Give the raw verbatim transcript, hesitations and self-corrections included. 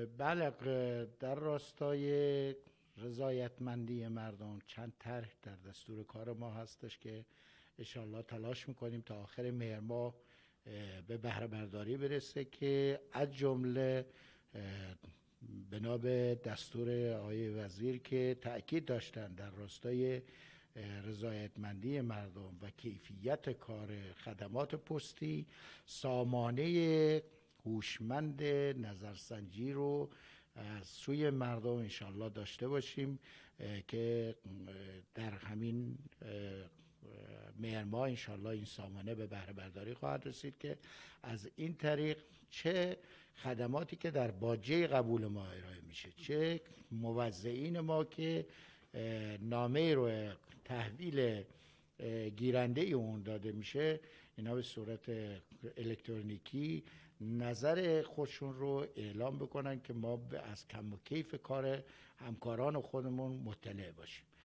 بله، در راستای رضایتمندی مردم چند طرح در دستور کار ما هستش که انشالله تلاش میکنیم تا آخر مهر ماه به بهره برداری برسه، که از جمله بنا به دستور آقای وزیر که تأکید داشتن در راستای رضایتمندی مردم و کیفیت کار خدمات پستی، سامانه هوشمند نظرسنجی رو از سوی مردم انشالله داشته باشیم که در همین مهر ماه انشالله این سامانه به بهره برداری خواهد رسید که از این طریق چه خدماتی که در باجه قبول ما ارائه میشه، چه موزعین ما که نامه رو تحویل گیرنده اون داده میشه، اینا به صورت الکترونیکی نظر خودشون رو اعلام بکنن که ما از کم و کیف کار همکاران خودمون مطلع باشیم.